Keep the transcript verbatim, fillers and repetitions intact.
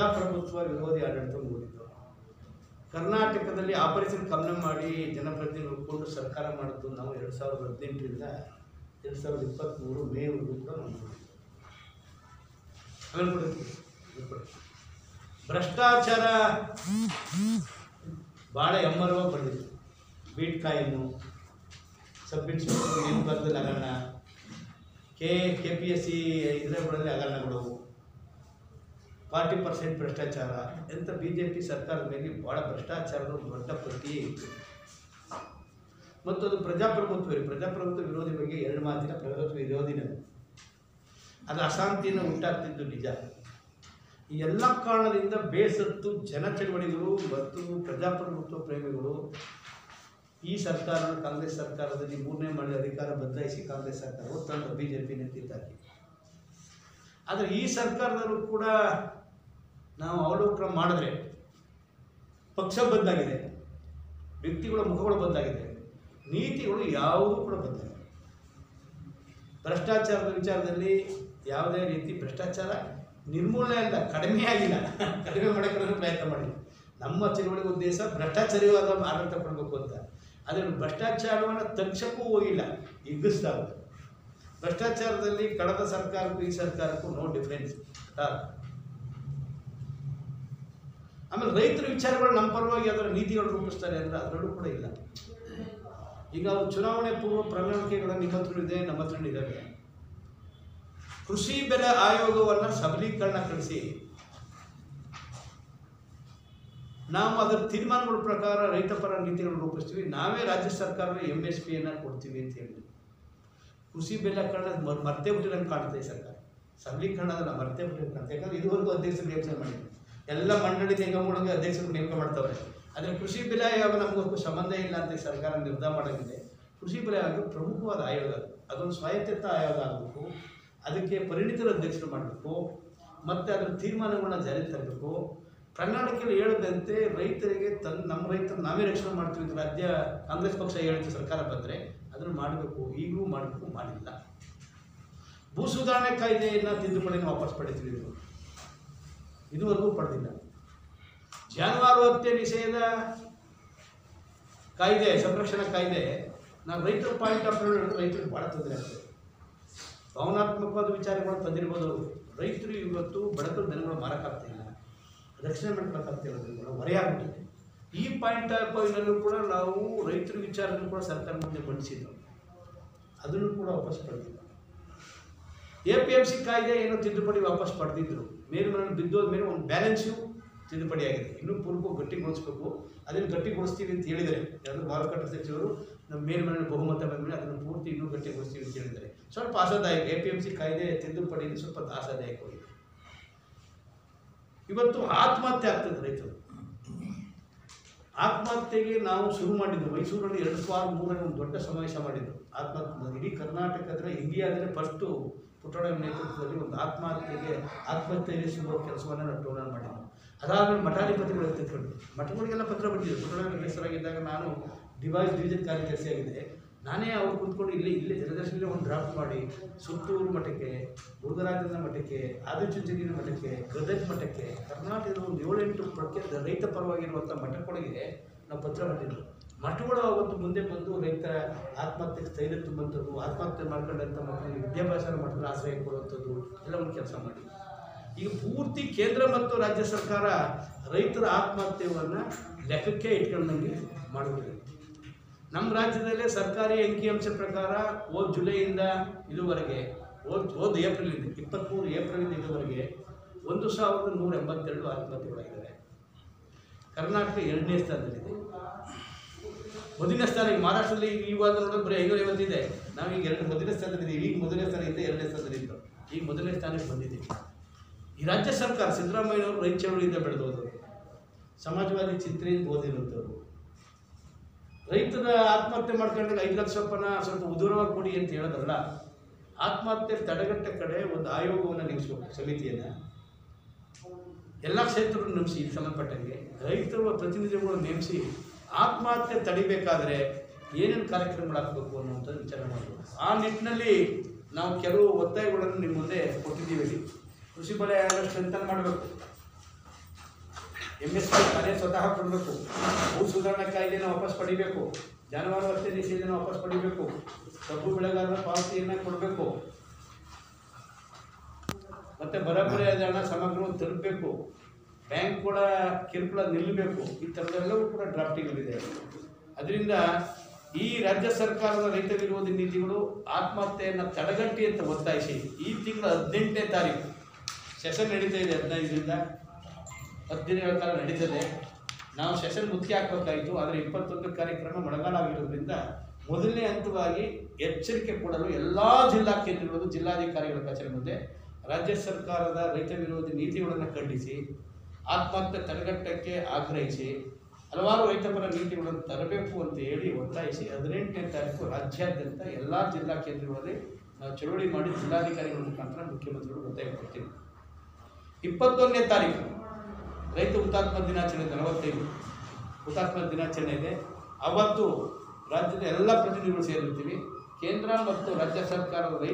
ಪ್ರಜಾಪ್ರಭುತ್ವ ವಿರೋಧಿ ಆಡಳಿತ ಮೂಡಿತು. ಕರ್ನಾಟಕದಲ್ಲಿ ಆಪರೇಷನ್ ಕಮನ ಮಾಡಿ ಜನಪ್ರತಿನಿಧಿ ಹುಡ್ಕೊಂಡು ಸರ್ಕಾರ ಮಾಡಿದ್ದು ನಾವು ಎರಡು ಸಾವಿರದ ಹದಿನೆಂಟರಿಂದ ಎರಡು ಸಾವಿರದ ಇಪ್ಪತ್ತ್ಮೂರು ಮೇವರೆಗೂ ಕೂಡ ನಾವು ಮಾಡಿದ್ವಿ. ಆಮೇಲೆ ಕೊಡ್ತೀವಿ. ಭ್ರಷ್ಟಾಚಾರ ಭಾಳ ಎಮ್ಮರವ ಬಂದಿತ್ತು. ಬೀಟ್ ಕಾಯಿನು, ಸಬ್ ಇನ್ಸ್ಪೆಕ್ಟರ್ ನೇಮಕಾತಿಯಲ್ಲಿ ಹಗರಣ, K K P S C ಇದರಲ್ಲಿ ಹಗರಣಗಳು, ಫಾರ್ಟಿ ಪರ್ಸೆಂಟ್ ಭ್ರಷ್ಟಾಚಾರ ಎಂಥ ಬಿ ಜೆ ಪಿ ಸರ್ಕಾರದ ಮೇಲೆ ಭಾಳ ಭ್ರಷ್ಟಾಚಾರದ ಒಂದು ದೊಡ್ಡ ಪಟ್ಟಿಯೇ ಇತ್ತು. ಮತ್ತು ಅದು ಪ್ರಜಾಪ್ರಭುತ್ವ ಪ್ರಜಾಪ್ರಭುತ್ವ ವಿರೋಧಿ ಬಗ್ಗೆ ಎರಡು ಮಾತಿನ ಪ್ರಜಾಪ್ರಭುತ್ವ ವಿರೋಧಿನ ಅದು ಅಶಾಂತಿಯನ್ನು ಉಂಟಾಗ್ತಿದ್ದು ನಿಜ. ಈ ಎಲ್ಲ ಕಾರಣದಿಂದ ಬೇಸತ್ತು ಜನ ಚಳವಳಿಗಳು ಮತ್ತು ಪ್ರಜಾಪ್ರಭುತ್ವ ಪ್ರೇಮಿಗಳು ಈ ಸರ್ಕಾರ ಕಾಂಗ್ರೆಸ್ ಸರ್ಕಾರದಲ್ಲಿ ಮೂರನೇ ಮಾಡಿ ಅಧಿಕಾರ ಬದಲಾಯಿಸಿ ಕಾಂಗ್ರೆಸ್ ಸರ್ಕಾರವು ತಂದು ಬಿ ಜೆ ಪಿ ನಿಂತಿದ್ದಾರೆ. ಆದರೆ ಈ ಸರ್ಕಾರದಲ್ಲೂ ಕೂಡ ನಾವು ಅವಲೋಕನ ಮಾಡಿದ್ರೆ ಪಕ್ಷ ಬದಲಾಗಿದೆ, ವ್ಯಕ್ತಿಗಳ ಮುಖಗಳು ಬದಲಾಗಿದೆ, ನೀತಿಗಳು ಯಾವುದೂ ಕೂಡ ಬದಲಾಗಿದೆ. ಭ್ರಷ್ಟಾಚಾರದ ವಿಚಾರದಲ್ಲಿ ಯಾವುದೇ ರೀತಿ ಭ್ರಷ್ಟಾಚಾರ ನಿರ್ಮೂಲನೆ ಅಲ್ಲ, ಕಡಿಮೆ ಆಗಿಲ್ಲ, ಕಡಿಮೆ ಮಾಡೋಕ್ಕೆ ಪ್ರಯತ್ನ ಮಾಡಿಲ್ಲ. ನಮ್ಮ ಚಳವಳಿಗೆ ಉದ್ದೇಶ ಭ್ರಷ್ಟಾಚಾರವಾದ ಆಡಳಿತ ಕೊಡಬೇಕು ಅಂತ. ಆದರೆ ಭ್ರಷ್ಟಾಚಾರವನ್ನು ತಕ್ಷಕ್ಕೂ ಹೋಗಿಲ್ಲ, ಹಿಗ್ಗಿಸ್ತಾರೆ. ಭ್ರಷ್ಟಾಚಾರದಲ್ಲಿ ಕಳೆದ ಸರ್ಕಾರಕ್ಕೂ ಈ ಸರ್ಕಾರಕ್ಕೂ ನೋ ಡಿಫ್ರೆನ್ಸ್. ಆಮೇಲೆ ರೈತರ ವಿಚಾರಗಳು ನಮ್ಮ ಪರವಾಗಿ ಅದರ ನೀತಿಗಳು ರೂಪಿಸ್ತಾರೆ ಅಂದರೆ ಅದರಲ್ಲೂ ಕೂಡ ಇಲ್ಲ. ಈಗ ಅವರು ಚುನಾವಣೆ ಪೂರ್ವ ಪ್ರಣಾಳಿಕೆಗಳ ನಿಮ್ಮ ಹತ್ರ ಇದೆ, ನಮ್ಮ ಹತ್ರ ಇದ್ದಾವೆ. ಕೃಷಿ ಬೆಲೆ ಆಯೋಗವನ್ನು ಸಬಲೀಕರಣ ಕಳಿಸಿ ನಾವು ಅದರ ತೀರ್ಮಾನಗಳ ಪ್ರಕಾರ ರೈತ ಪರ ನೀತಿಗಳನ್ನು ರೂಪಿಸ್ತೀವಿ, ನಾವೇ ರಾಜ್ಯ ಸರ್ಕಾರದ ಎಮ್ ಎಸ್ ಪಿಯನ್ನು ಕೊಡ್ತೀವಿ ಅಂತ ಹೇಳಿ ಕೃಷಿ ಬೆಲೆ ಕರಣ ಮರ್ತೇ ಬಿಟ್ಟಿರಂಗೆ ಕಾಣ್ತದೆ ಸರ್ಕಾರ. ಸಬಲೀಕರಣ ಅದನ್ನು ಮರ್ತೇ ಬಿಟ್ಟಿರಂಗೆ ಕಾಣ್ತದೆ. ಯಾಕಂದರೆ ಇದುವರೆಗೂ ಅಧ್ಯಕ್ಷರು ನೇಮಕ ಮಾಡಿದ್ರು, ಎಲ್ಲ ಮಂಡಳಿ ನಿಗಮಗಳಿಗೆ ಅಧ್ಯಕ್ಷರು ನೇಮಕ ಮಾಡ್ತಾವ್ರೆ. ಆದರೆ ಕೃಷಿ ಬೆಲೆ ಆಯೋಗ ನಮಗೂ ಸಂಬಂಧ ಇಲ್ಲ ಅಂತ ಸರ್ಕಾರ ನಿರ್ಧಾರ ಮಾಡೋದಿದೆ. ಕೃಷಿ ಬೆಲೆ ಆಯೋಗ ಪ್ರಮುಖವಾದ ಆಯೋಗ, ಅದೊಂದು ಸ್ವಾಯತ್ತ ಆಯೋಗ ಆಗಬೇಕು. ಅದಕ್ಕೆ ಪರಿಣಿತರ ಅಧ್ಯಕ್ಷರು ಮಾಡಬೇಕು ಮತ್ತು ಅದರ ತೀರ್ಮಾನಗಳನ್ನ ಜಾರಿ ತರಬೇಕು. ಪ್ರಣಾಳಿಕೆಯಲ್ಲಿ ಹೇಳದಂತೆ ರೈತರಿಗೆ ತನ್ನ ನಮ್ಮ ರೈತರು ನಾವೇ ರಕ್ಷಣೆ ಮಾಡ್ತೀವಿ ರಾಜ್ಯ ಕಾಂಗ್ರೆಸ್ ಪಕ್ಷ ಹೇಳಿದ ಸರ್ಕಾರ ಬಂದರೆ ಅದನ್ನು ಮಾಡಬೇಕು. ಈಗಲೂ ಮಾಡಬೇಕು, ಮಾಡಿಲ್ಲ. ಭೂ ಸುಧಾರಣೆ ಕಾಯ್ದೆಯನ್ನು ತಿದ್ದುಪಡಿಯನ್ನು ವಾಪಸ್ ಪಡಿತೀವಿ, ಇದು ಇದುವರೆಗೂ ಪಡೆದಿಲ್ಲ. ಜಾನುವಾರು ಹತ್ಯೆ ನಿಷೇಧ ಕಾಯ್ದೆ, ಸಂರಕ್ಷಣಾ ಕಾಯ್ದೆ, ನಾವು ರೈತರ ಪಾಯಿಂಟ್ ಆಫ್ ವ್ಯೂ ಹೇಳಿದ್ರೆ ರೈತರಿಗೆ ಭಾಳ ತೊಂದರೆ ಆಗ್ತದೆ. ಭಾವನಾತ್ಮಕವಾದ ವಿಚಾರಗಳು ತಂದಿರ್ಬೋದು. ರೈತರು ಇವತ್ತು ಬಡತನ ದನಗಳು ಮಾರಕ್ಕಾಗ್ತಿಲ್ಲ, ರಕ್ಷಣೆ ಮಾಡ್ಕೊಳಕ್ಕಾಗ್ತಿಲ್ಲ, ದನಗಳು ಹೊರೆಯಾಗ್ಬಿಟ್ಟಿದೆ. ಈ ಪಾಯಿಂಟ್ ಆಫ್ ವ್ಯೂನಲ್ಲೂ ಕೂಡ ನಾವು ರೈತರ ವಿಚಾರನೂ ಕೂಡ ಸರ್ಕಾರ ಮುಂದೆ ಮಂಡಿಸಿದ್ದು, ಅದನ್ನು ಕೂಡ ವಾಪಸ್ ಪಡೆದಿಲ್ಲ. ಎ ಪಿ ಎಮ್ ಸಿ ಕಾಯ್ದೆ ಏನೋ ತಿದ್ದುಪಡಿ ವಾಪಸ್ ಪಡೆದಿದ್ರು, ಮೇಲ್ಮನೆ ಬಿದ್ದೋದ ಮೇಲೆ ಒಂದು ಬ್ಯಾಲೆನ್ಸು ತಿದ್ದುಪಡಿ ಆಗಿದೆ. ಇನ್ನೂ ಪೂರ್ವ ಗಟ್ಟಿಗೊಳಿಸ್ಬೇಕು, ಅದನ್ನು ಗಟ್ಟಿಗೊಳಿಸ್ತೀವಿ ಅಂತ ಹೇಳಿದರೆ ಯಾವುದು ಮಾರುಕಟ್ಟೆ ಸಚಿವರು ನಮ್ಮ ಮೇಲ್ಮನೆ ಬಹುಮತ ಬಂದ ಮೇಲೆ ಅದನ್ನು ಪೂರ್ತಿ ಇನ್ನೂ ಗಟ್ಟಿಗೊಳಿಸ್ತೀವಿ ಅಂತ ಹೇಳಿದ್ದಾರೆ. ಸ್ವಲ್ಪ ಆಶಾದಾಯಕ. ಎ ಪಿ ಎಮ್ ಸಿ ಕಾಯ್ದೆ ತಿದ್ದುಪಡಿ ಸ್ವಲ್ಪ ಆಶಾದಾಯಕವಾಗಿದೆ. ಇವತ್ತು ಆತ್ಮಹತ್ಯೆ ಆಗ್ತದೆ ರೈತರು. ಆತ್ಮಹತ್ಯೆಗೆ ನಾವು ಶುರು ಮಾಡಿದ್ದು ಮೈಸೂರಲ್ಲಿ ಎರಡು ಸಾವಿರದ ಮೂರರಲ್ಲಿ ಒಂದು ದೊಡ್ಡ ಸಮಾವೇಶ ಮಾಡಿದ್ದು. ಆತ್ಮಹತ್ಯೆ ಇಡೀ ಕರ್ನಾಟಕದ ಇಂಡಿಯಾದಲ್ಲೇ ಫಸ್ಟು ಪುಟ್ಟಣ ನೇತೃತ್ವದಲ್ಲಿ ಒಂದು ಆತ್ಮಹತ್ಯೆಗೆ ಆತ್ಮಹತ್ಯೆ ಶುರು ಕೆಲಸವನ್ನು ನಾವು ಟೋರ್ನರ್ ಮಾಡಿದ್ದು. ಅದಾದಮೇಲೆ ಮಠಾಧಿಪತಿಗಳು ಎತ್ತಿಕೊಂಡು ಮಠಗಳಿಗೆಲ್ಲ ಪತ್ರ ಬಂದಿದೆ. ಪುಟ್ಟಣ ಹೆಸರಾಗಿದ್ದಾಗ ನಾನು ಡಿವೈಸ್ ಡಿವಿಷನ್ ಕಾರ್ಯದರ್ಶಿಯಾಗಿದೆ. ನಾನೇ ಅವ್ರು ಕೂತ್ಕೊಂಡು ಇಲ್ಲಿ ಇಲ್ಲೇ ಜನದರ್ಶನಲ್ಲೇ ಒಂದು ಡ್ರಾಫ್ಟ್ ಮಾಡಿ ಸುತ್ತೂರು ಮಠಕ್ಕೆ, ಮುರುಘರಾಜನ ಮಠಕ್ಕೆ, ಆದಿಚುಂಚನಗಿರಿ ಮಠಕ್ಕೆ, ಗದಗ ಮಠಕ್ಕೆ, ಕರ್ನಾಟಕದ ಒಂದು ಏಳೆಂಟು ಪ್ರಖ್ಯಾತ ರೈತ ಪರವಾಗಿರುವಂಥ ಮಠಗಳಿಗೆ ನಾವು ಪತ್ರ ಬರೆದಿದ್ದು. ಮಠಗಳು ಅವತ್ತು ಮುಂದೆ ಬಂದು ರೈತರ ಆತ್ಮಹತ್ಯೆಗೆ ಸ್ಥೈರ್ಯ ತುಂಬುವಂಥದ್ದು, ಆತ್ಮಹತ್ಯೆ ಮಾಡ್ಕೊಂಡಂಥ ಮಕ್ಕಳಿಗೆ ವಿದ್ಯಾಭ್ಯಾಸ ಮಠದ ಆಶ್ರಯ ಕೊಡುವಂಥದ್ದು ಎಲ್ಲ ಒಂದು ಕೆಲಸ ಮಾಡಿ ಈಗ ಪೂರ್ತಿ ಕೇಂದ್ರ ಮತ್ತು ರಾಜ್ಯ ಸರ್ಕಾರ ರೈತರ ಆತ್ಮಹತ್ಯೆಯನ್ನು ಲೆಕ್ಕಕ್ಕೆ ಇಟ್ಕೊಂಡಂಗೆ ಮಾಡುವುದಿಲ್ಲ. ನಮ್ಮ ರಾಜ್ಯದಲ್ಲೇ ಸರ್ಕಾರಿ ಅಂಕಿಅಂಶ ಪ್ರಕಾರ ಹೋದ ಜುಲೈಯಿಂದ ಇದುವರೆಗೆ ಹೋದ ಹೋದ ಏಪ್ರಿಲಿಂದ ಇಪ್ಪತ್ತ್ಮೂರು ಏಪ್ರಿಲಿಂದ ಇದುವರೆಗೆ ಒಂದು ಸಾವಿರದ ನೂರ ಎಂಬತ್ತೆರಡು ಆತ್ಮಹತ್ಯೆಗಳಾಗಿದ್ದಾರೆ. ಕರ್ನಾಟಕ ಎರಡನೇ ಸ್ಥಾನದಲ್ಲಿದೆ. ಮೊದಲನೇ ಸ್ಥಾನ ಈಗ ಮಹಾರಾಷ್ಟ್ರದಲ್ಲಿ ಈಗ ಇವಾಗ ನೋಡಿದ್ರೆ ಬರೀ ಐನೂರ ಐವತ್ತಿದೆ. ನಾವೀಗ ಎರಡು ಮೊದಲನೇ ಸ್ಥಾನದಲ್ಲಿದ್ದೀವಿ. ಈಗ ಮೊದಲನೇ ಸ್ಥಾನದಿಂದ ಎರಡನೇ ಸ್ಥಾನದಲ್ಲಿದ್ದು ಈಗ ಮೊದಲನೇ ಸ್ಥಾನಕ್ಕೆ ಬಂದಿದ್ದೀವಿ. ಈ ರಾಜ್ಯ ಸರ್ಕಾರ ಸಿದ್ದರಾಮಯ್ಯನವರು ರೈತ ಚಳವಳಿಯಿಂದ ಬೆಳೆದವರು, ಸಮಾಜವಾದಿ ಚಿಂತನೆಯಿಂದ ಓದಿರುವಂಥವ್ರು. ರೈತರ ಆತ್ಮಹತ್ಯೆ ಮಾಡ್ಕೊಂಡಾಗ ಐದು ಲಕ್ಷ ರೂಪಾಯಿನ ಸ್ವಲ್ಪ ಉದೂರವಾಗಿ ಕೊಡಿ ಅಂತ ಹೇಳೋದಲ್ಲ, ಆತ್ಮಹತ್ಯೆ ತಡೆಗಟ್ಟ ಕಡೆ ಒಂದು ಆಯೋಗವನ್ನು ನೇಮಿಸಬೇಕು, ಸಮಿತಿಯನ್ನು ಎಲ್ಲ ಕ್ಷೇತ್ರವನ್ನು ನೇಮಿಸಿ ಇದು ಸಂಬಂಧಪಟ್ಟಂಗೆ ರೈತರ ಪ್ರತಿನಿಧಿಗಳು ನೇಮಿಸಿ ಆತ್ಮಹತ್ಯೆ ತಡಿಬೇಕಾದ್ರೆ ಏನೇನು ಕಾರ್ಯಕ್ರಮಗಳಾಗಬೇಕು ಅನ್ನುವಂಥದ್ದು ವಿಚಾರ ಮಾಡಬೇಕು. ಆ ನಿಟ್ಟಿನಲ್ಲಿ ನಾವು ಕೆಲವು ಒತ್ತಾಯಗಳನ್ನು ನಿಮ್ಮ ಮುಂದೆ ಕೊಟ್ಟಿದ್ದೀವಿ. ಕೃಷಿ ಬೆಲೆ ಸ್ಟ್ರೆಂಥನ್ ಮಾಡಬೇಕು, ಎಮ್ ಎಸ್ ಪಿ ತಾನೇ ಸ್ವತಃ ಕೊಡಬೇಕು. ಭೂ ಸುಧಾರಣಾ ಕಾಯ್ದೆಯನ್ನು ವಾಪಸ್ ಪಡಿಬೇಕು. ಜಾನುವಾರು ಹತ್ಯೆ ನಿಷೇಧನ ವಾಪಸ್ ಪಡಿಬೇಕು. ಕಬ್ಬು ಬೆಳೆಗಾರರ ಪಾವತಿಯನ್ನು ಕೊಡಬೇಕು. ಮತ್ತು ಬರಬರಿಯಾದ ಹಣ ಸಮಗ್ರವಾಗಿ ತಲುಪಬೇಕು. ಬ್ಯಾಂಕ್ ಕೂಡ ಕಿರುಕುಳ ನಿಲ್ಲಬೇಕು. ಈ ಥರದೆಲ್ಲವೂ ಕೂಡ ಡ್ರಾಫ್ಟಿಂಗಲ್ಲಿದೆ. ಅದರಿಂದ ಈ ರಾಜ್ಯ ಸರ್ಕಾರದ ರೈತ ವಿರೋಧಿ ನೀತಿಗಳು ಆತ್ಮಹತ್ಯೆಯನ್ನು ತಡೆಗಟ್ಟಿ ಅಂತ ಒತ್ತಾಯಿಸಿ ಈ ತಿಂಗಳ ಹದಿನೆಂಟನೇ ತಾರೀಕು ಸೆಷನ್ ನಡೀತಾ ಇದೆ. ಹದಿನೈದರಿಂದ ಹತ್ತು ದಿನಗಳ ಕಾಲ ನಡೀತದೆ. ನಾವು ಸೆಷನ್ ಮುಖ್ಯ ಹಾಕಬೇಕಾಯಿತು. ಆದರೆ ಇಪ್ಪತ್ತೊಂದು ಕಾರ್ಯಕ್ರಮ ಮಳೆಗಾಲ ಆಗಿರೋದ್ರಿಂದ ಮೊದಲನೇ ಹಂತವಾಗಿ ಎಚ್ಚರಿಕೆ ಕೊಡಲು ಎಲ್ಲ ಜಿಲ್ಲಾ ಕೇಂದ್ರಗಳು ಜಿಲ್ಲಾಧಿಕಾರಿಗಳ ಕಚೇರಿ ಮುಂದೆ ರಾಜ್ಯ ಸರ್ಕಾರದ ರೈತ ವಿರೋಧಿ ನೀತಿಗಳನ್ನು ಖಂಡಿಸಿ ಆತ್ಮಹತ್ಯೆ ತಡೆಗಟ್ಟಕ್ಕೆ ಆಗ್ರಹಿಸಿ ಹಲವಾರು ರೈತಪರ ನೀತಿಗಳನ್ನು ತರಬೇಕು ಅಂತ ಹೇಳಿ ಒತ್ತಾಯಿಸಿ ಹದಿನೆಂಟನೇ ತಾರೀಕು ರಾಜ್ಯಾದ್ಯಂತ ಎಲ್ಲ ಜಿಲ್ಲಾ ಕೇಂದ್ರಗಳಲ್ಲಿ ನಾವು ಚಳುವಳಿ ಮಾಡಿ ಜಿಲ್ಲಾಧಿಕಾರಿಗಳ ಮುಖಾಂತರ ಮುಖ್ಯಮಂತ್ರಿಗಳು ಒತ್ತಾಯ ಕೊಡ್ತೀವಿ. ಇಪ್ಪತ್ತೊಂದನೇ ತಾರೀಕು ರೈತ ಹುತಾತ್ಮ ದಿನಾಚರಣೆ ನಲವತ್ತೈದು ಹುತಾತ್ಮ ದಿನಾಚರಣೆ ಇದೆ. ಅವತ್ತು ರಾಜ್ಯದ ಎಲ್ಲ ಪ್ರತಿನಿಧಿಗಳು ಸೇರಿರ್ತೀವಿ. ಕೇಂದ್ರ ಮತ್ತು ರಾಜ್ಯ ಸರ್ಕಾರದ